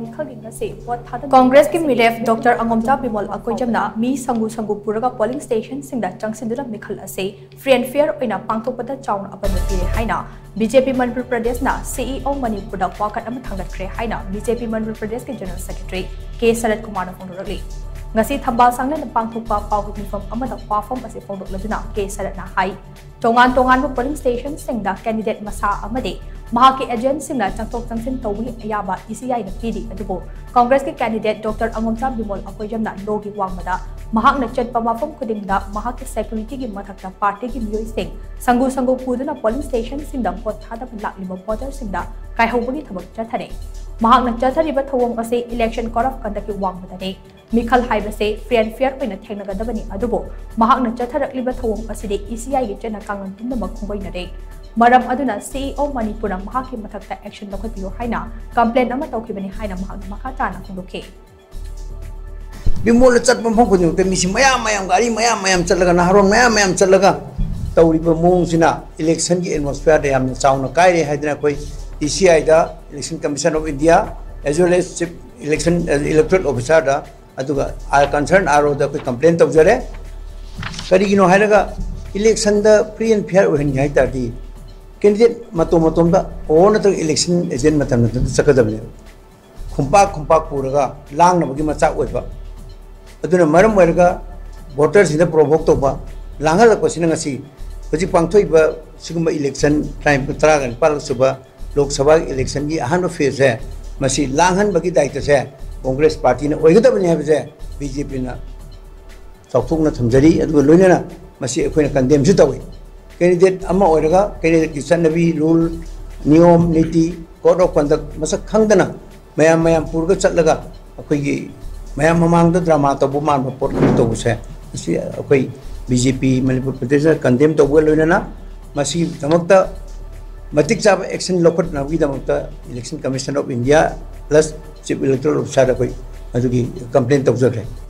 Meekhal Asi Congress ki meerep Dr Angomcha Bimol Akoijam na mi Sangu-Sangu Puraga polling station singda changshinduna Meekhal Asi free and fair Oina Pangthokpada chaona Apanba Pire haina BJP Manipur Pradesh na CEO Manipur da wakat thangatkhre haina BJP Manipur Pradesh ki General Secretary K Saratkumar na phongdorakli ngasi thambal sangna na pangthokpa pawit nifam amada wafam asi phongdokladuna K Sarat na hai tongan polling station singda candidate masa amade mahaki agent singna changtok changsin tawhi ayaba ECI na pidi adubo Congress ki candidate Dr Angomcha Bimol Akoijam na logi wangmada mahak na chatpa mafam khudingda mahaki security gi mathakta party gi miyoi sing Sangu-Sangu puduna polling station singda vote thada laklima voter singda kaihobagi thabak chathare mahak na chathariba thawong ase election code of conduct ki wangmada ne Meekhal haibase free and fair oina thengnagadabani adubo mahak na chatharakliba thawong aside ECI gi chena kangan tumna makhungoi na re maram aduna CEO Manipur na mahaki mathakta action lokhatbiyo haina complaint ama tawkhibani haina mahak makata na khungdoke Bimol chatpam phongkuding te misi mayam gari mayam chatlaga naharon mayam chatlaga tawriba mong sina election gi atmosphere de yamna chauna kaire haidina koi ECI da Election Commission of India as well as Chief Electoral Officer da aduga are concerned aro da koi complaint tawjare karigino hairaga election da free and fair ohin gai ta di candidate matom da on the election agent matam na sakadabne khumpa puraga lang na bagi macha oiba aduna maram oirga voters in the provoke to ba langal ko sinanga si hoji pangthoi ba siguma election time tragan pal suba lok sabha election gi ahan phase hai masi langhan bagi daita se Congress party na oigadabne ha je BJP na chawthuk na thamjari adu loina na masi ekhoina condemn ju tawi candidate ama oiraga candidate ki chanabi rule niyom niti code of conduct masak khangdana mayam purga chatlaga akoi gi mayam mamang da drama to bu man report to bu se asi akoi BJP Manipur Pradesh condemn to bu loina na masi damakta matik chab action lokot na gi damakta Election Commission of India plus Chief Electoral Officer akoi adugi complaint to jare